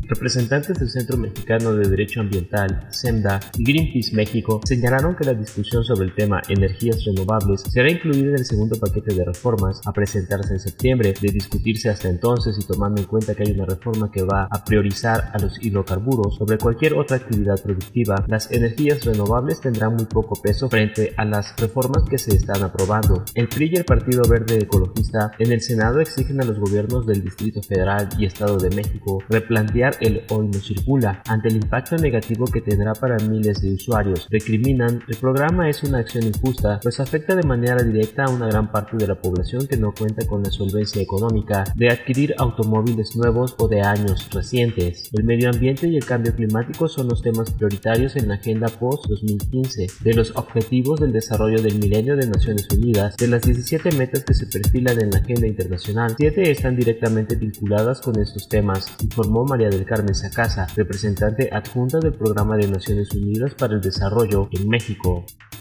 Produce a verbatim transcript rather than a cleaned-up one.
Representantes del Centro Mexicano de Derecho Ambiental, SEMDA, y Greenpeace México señalaron que la discusión sobre el tema energías renovables será incluida en el segundo paquete de reformas a presentarse en septiembre. De discutirse hasta entonces y tomando en cuenta que hay una reforma que va a priorizar a los hidrocarburos sobre cualquier otra actividad productiva, las energías renovables tendrán muy poco peso frente a las reformas que se están aprobando. El P R I y el Partido Verde Ecologista en el Senado exigen a los gobiernos del Distrito Federal y Estado de México replantear el Hoy No Circula ante el impacto negativo que tendrá para miles de usuarios. Recriminan: el programa es una acción injusta, pues afecta de manera directa a una gran parte de la población que no cuenta con la solvencia económica de adquirir automóviles nuevos o de años recientes. El medio ambiente y el cambio climático son los temas prioritarios en la agenda post dos mil quince de los Objetivos del Desarrollo del Milenio de Naciones Unidas. De las diecisiete metas que se perfilan en la agenda internacional, siete están directamente vinculadas con estos temas, informó María del Carmen Sacasa, representante adjunta del Programa de Naciones Unidas para el Desarrollo en México.